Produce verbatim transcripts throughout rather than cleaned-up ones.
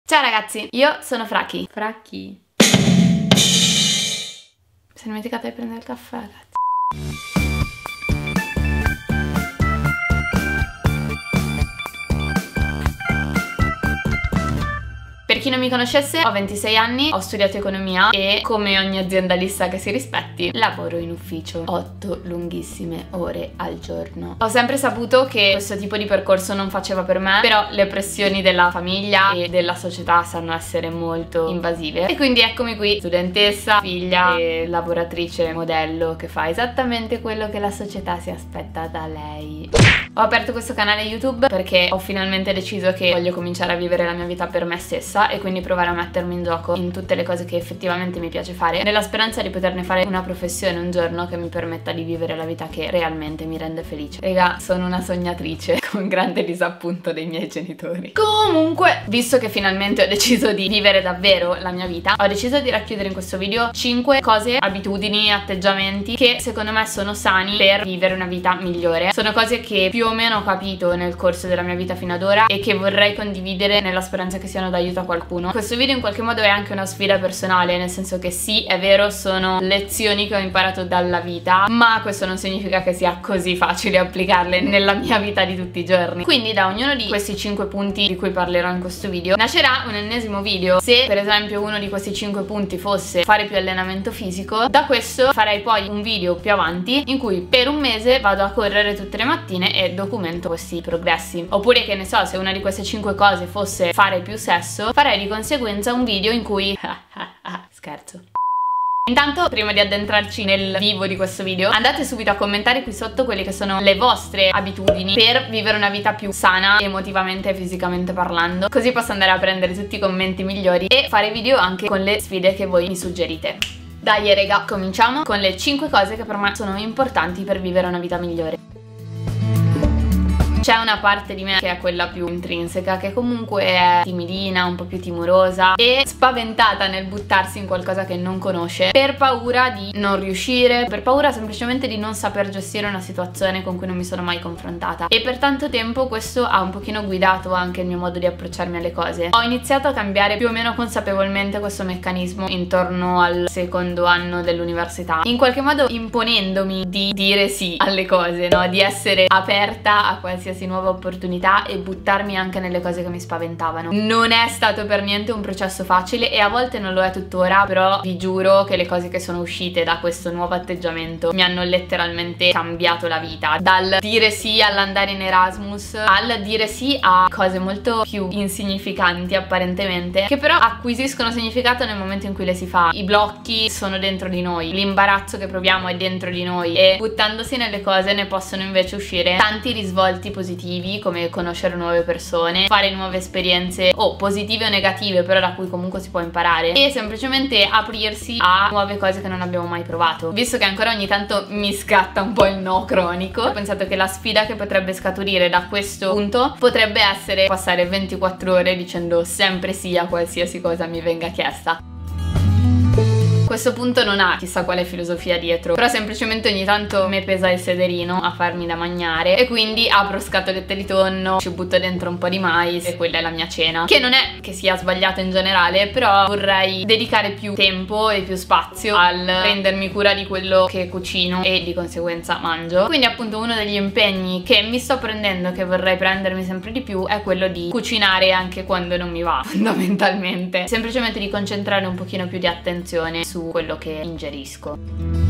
Ciao ragazzi, io sono Fraki. Fraki. Mi sono dimenticata di prendere il caffè, ragazzi. Per chi non mi conoscesse, ho ventisei anni, ho studiato economia e, come ogni aziendalista che si rispetti, lavoro in ufficio otto lunghissime ore al giorno. Ho sempre saputo che questo tipo di percorso non faceva per me, però le pressioni della famiglia e della società sanno essere molto invasive. E quindi eccomi qui, studentessa, figlia e lavoratrice modello che fa esattamente quello che la società si aspetta da lei. Ho aperto questo canale YouTube perché ho finalmente deciso che voglio cominciare a vivere la mia vita per me stessa e quindi provare a mettermi in gioco in tutte le cose che effettivamente mi piace fare, nella speranza di poterne fare una professione un giorno che mi permetta di vivere la vita che realmente mi rende felice. Raga, sono una sognatrice con grande disappunto dei miei genitori. Comunque, visto che finalmente ho deciso di vivere davvero la mia vita, ho deciso di racchiudere in questo video cinque cose, abitudini, atteggiamenti che secondo me sono sani per vivere una vita migliore. Sono cose che più o meno ho capito nel corso della mia vita fino ad ora e che vorrei condividere nella speranza che siano d'aiuto a qualcuno. Questo video in qualche modo è anche una sfida personale, nel senso che sì, è vero, sono lezioni che ho imparato dalla vita, ma questo non significa che sia così facile applicarle nella mia vita di tutti i giorni. Quindi da ognuno di questi cinque punti di cui parlerò in questo video nascerà un ennesimo video. Se per esempio uno di questi cinque punti fosse fare più allenamento fisico, da questo farei poi un video più avanti in cui per un mese vado a correre tutte le mattine e documento questi progressi. Oppure, che ne so, se una di queste cinque cose fosse fare più sesso, farei di conseguenza un video in cui scherzo. Intanto, prima di addentrarci nel vivo di questo video, andate subito a commentare qui sotto quelle che sono le vostre abitudini per vivere una vita più sana emotivamente e fisicamente parlando, così posso andare a prendere tutti i commenti migliori e fare video anche con le sfide che voi mi suggerite. Dai raga, cominciamo con le cinque cose che per me sono importanti per vivere una vita migliore. C'è una parte di me che è quella più intrinseca, che comunque è timidina, un po' più timorosa e spaventata nel buttarsi in qualcosa che non conosce per paura di non riuscire, per paura semplicemente di non saper gestire una situazione con cui non mi sono mai confrontata. E per tanto tempo questo ha un pochino guidato anche il mio modo di approcciarmi alle cose. Ho iniziato a cambiare più o meno consapevolmente questo meccanismo intorno al secondo anno dell'università, in qualche modo imponendomi di dire sì alle cose, no? Di essere aperta a qualsiasi nuova opportunità e buttarmi anche nelle cose che mi spaventavano. Non è stato per niente un processo facile e a volte non lo è tuttora, però vi giuro che le cose che sono uscite da questo nuovo atteggiamento mi hanno letteralmente cambiato la vita, dal dire sì all'andare in Erasmus al dire sì a cose molto più insignificanti apparentemente, che però acquisiscono significato nel momento in cui le si fa. I blocchi sono dentro di noi, l'imbarazzo che proviamo è dentro di noi e buttandosi nelle cose ne possono invece uscire tanti risvolti positivi, come conoscere nuove persone, fare nuove esperienze o positive o negative, però da cui comunque si può imparare, e semplicemente aprirsi a nuove cose che non abbiamo mai provato. Visto che ancora ogni tanto mi scatta un po' il no cronico, ho pensato che la sfida che potrebbe scaturire da questo punto potrebbe essere passare ventiquattro ore dicendo sempre sì a qualsiasi cosa mi venga chiesta. Questo punto non ha chissà quale filosofia dietro, però semplicemente ogni tanto mi pesa il sederino a farmi da mangiare e quindi apro scatolette di tonno, ci butto dentro un po' di mais e quella è la mia cena. Che non è che sia sbagliato in generale, però vorrei dedicare più tempo e più spazio al prendermi cura di quello che cucino e di conseguenza mangio. Quindi appunto uno degli impegni che mi sto prendendo, che vorrei prendermi sempre di più, è quello di cucinare anche quando non mi va, fondamentalmente. Semplicemente di concentrare un pochino più di attenzione su quello che ingerisco.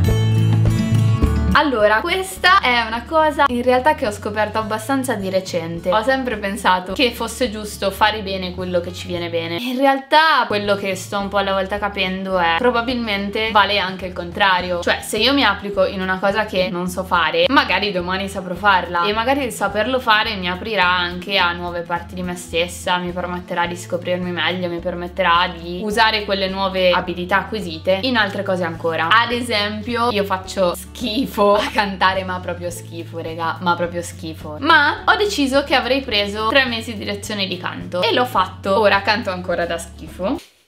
Allora, questa è una cosa in realtà che ho scoperto abbastanza di recente. Ho sempre pensato che fosse giusto fare bene quello che ci viene bene. In realtà quello che sto un po' alla volta capendo è probabilmente vale anche il contrario. Cioè, se io mi applico in una cosa che non so fare, magari domani saprò farla e magari il saperlo fare mi aprirà anche a nuove parti di me stessa, mi permetterà di scoprirmi meglio, mi permetterà di usare quelle nuove abilità acquisite in altre cose ancora. Ad esempio, io faccio schifo a cantare, ma proprio schifo, raga, ma proprio schifo. Ma ho deciso che avrei preso tre mesi di lezione di canto e l'ho fatto. Ora canto ancora da schifo.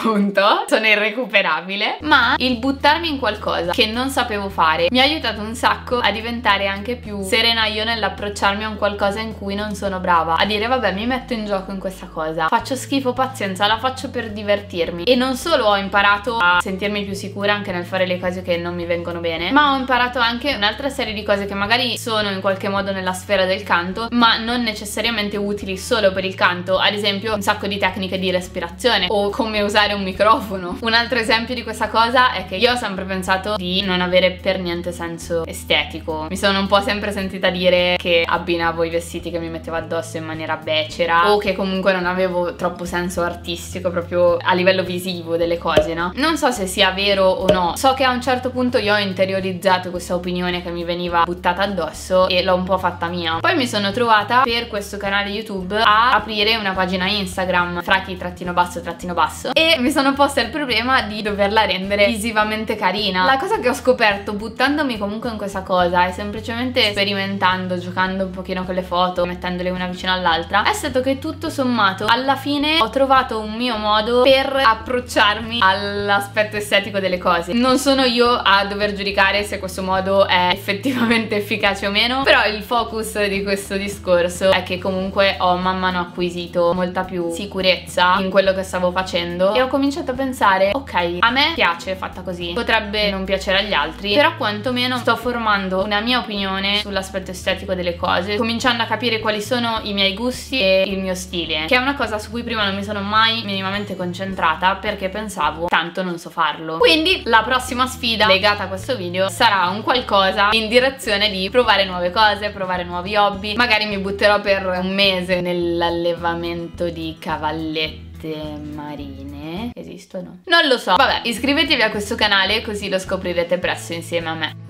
punto, sono irrecuperabile, ma il buttarmi in qualcosa che non sapevo fare mi ha aiutato un sacco a diventare anche più serena io nell'approcciarmi a un qualcosa in cui non sono brava, a dire vabbè, mi metto in gioco in questa cosa, faccio schifo, pazienza, la faccio per divertirmi. E non solo ho imparato a sentirmi più sicura anche nel fare le cose che non mi vengono bene, ma ho imparato anche un'altra serie di cose che magari sono in qualche modo nella sfera del canto, ma non necessariamente utili solo per il canto. Ad esempio un sacco di tecniche di respirazione o come usare un microfono. Un altro esempio di questa cosa è che io ho sempre pensato di non avere per niente senso estetico. Mi sono un po' sempre sentita dire che abbinavo i vestiti che mi mettevo addosso in maniera becera, o che comunque non avevo troppo senso artistico proprio a livello visivo delle cose, no? Non so se sia vero o no. So che a un certo punto io ho interiorizzato questa opinione che mi veniva buttata addosso e l'ho un po' fatta mia. Poi mi sono trovata per questo canale YouTube a aprire una pagina Instagram, fraki trattino basso trattino basso, e mi sono posta il problema di doverla rendere visivamente carina. La cosa che ho scoperto buttandomi comunque in questa cosa e semplicemente sperimentando, giocando un pochino con le foto, mettendole una vicino all'altra, è stato che tutto sommato alla fine ho trovato un mio modo per approcciarmi all'aspetto estetico delle cose. Non sono io a dover giudicare se questo modo è effettivamente efficace o meno, però il focus di questo discorso è che comunque ho man mano acquisito molta più sicurezza in quello che stavo facendo e ho cominciato a pensare ok, a me piace fatta così, potrebbe non piacere agli altri, però quantomeno sto formando una mia opinione sull'aspetto estetico delle cose, cominciando a capire quali sono i miei gusti e il mio stile, che è una cosa su cui prima non mi sono mai minimamente concentrata perché pensavo tanto non so farlo. Quindi la prossima sfida legata a questo video sarà un qualcosa in direzione di provare nuove cose, provare nuovi hobby. Magari mi butterò per un mese nell'allevamento di cavallette marine. Esistono? Non lo so. Vabbè, iscrivetevi a questo canale così lo scoprirete presto insieme a me.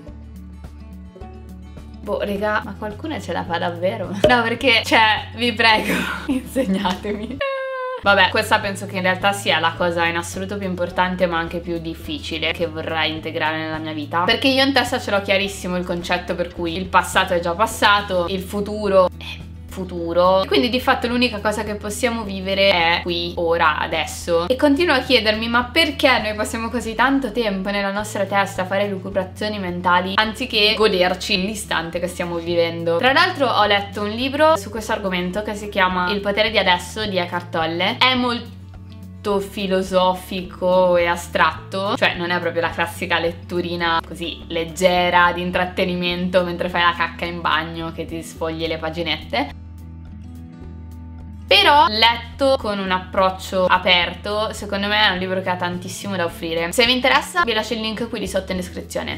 Boh, raga, ma qualcuno ce la fa davvero? No, perché, cioè, vi prego, insegnatemi. Vabbè, questa penso che in realtà sia la cosa in assoluto più importante ma anche più difficile che vorrei integrare nella mia vita, perché io in testa ce l'ho chiarissimo il concetto per cui il passato è già passato, il futuro è futuro, quindi di fatto l'unica cosa che possiamo vivere è qui, ora, adesso. E continuo a chiedermi ma perché noi passiamo così tanto tempo nella nostra testa a fare lucubrazioni mentali anziché goderci l'istante che stiamo vivendo. Tra l'altro ho letto un libro su questo argomento che si chiama Il potere di adesso di Eckhart Tolle. È molto filosofico e astratto, cioè non è proprio la classica letturina così leggera di intrattenimento mentre fai la cacca in bagno che ti sfogli le paginette. Però letto con un approccio aperto, secondo me è un libro che ha tantissimo da offrire. Se vi interessa vi lascio il link qui di sotto in descrizione.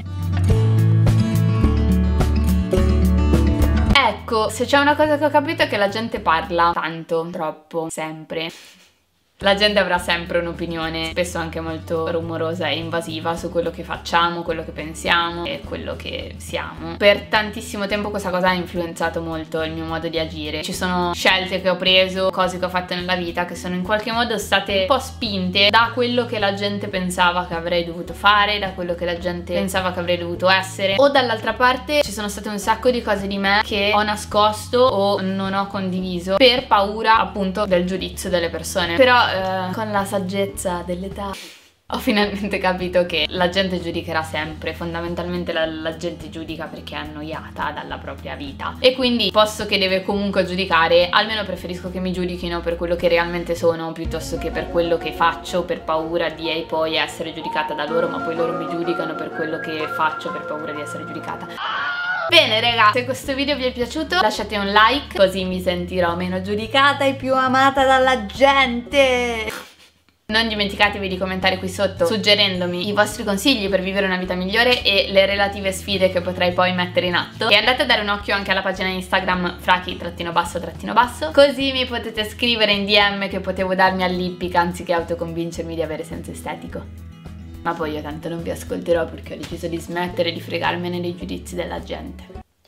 Ecco, se c'è una cosa che ho capito è che la gente parla tanto, troppo, sempre. La gente avrà sempre un'opinione, spesso anche molto rumorosa e invasiva, su quello che facciamo, quello che pensiamo e quello che siamo. Per tantissimo tempo questa cosa ha influenzato molto il mio modo di agire. Ci sono scelte che ho preso, cose che ho fatto nella vita che sono in qualche modo state un po' spinte da quello che la gente pensava che avrei dovuto fare, da quello che la gente pensava che avrei dovuto essere, o dall'altra parte ci sono state un sacco di cose di me che ho nascosto o non ho condiviso per paura appunto del giudizio delle persone. Però Uh, con la saggezza dell'età ho finalmente capito che la gente giudicherà sempre, fondamentalmente la, la gente giudica perché è annoiata dalla propria vita e quindi posto che deve comunque giudicare, almeno preferisco che mi giudichino per quello che realmente sono piuttosto che per quello che faccio per paura di e poi essere giudicata da loro, ma poi loro mi giudicano per quello che faccio per paura di essere giudicata. Bene raga, se questo video vi è piaciuto lasciate un like così mi sentirò meno giudicata e più amata dalla gente. Non dimenticatevi di commentare qui sotto suggerendomi i vostri consigli per vivere una vita migliore e le relative sfide che potrei poi mettere in atto. E andate a dare un occhio anche alla pagina Instagram fraki trattino basso trattino basso, così mi potete scrivere in D M che potevo darmi all'ippica anziché autoconvincermi di avere senso estetico. Ma poi io tanto non vi ascolterò perché ho deciso di smettere di fregarmene dei giudizi della gente.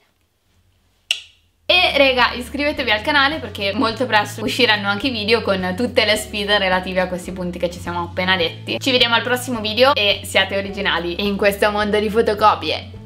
E raga, iscrivetevi al canale perché molto presto usciranno anche i video con tutte le sfide relative a questi punti che ci siamo appena detti. Ci vediamo al prossimo video e siate originali in questo mondo di fotocopie.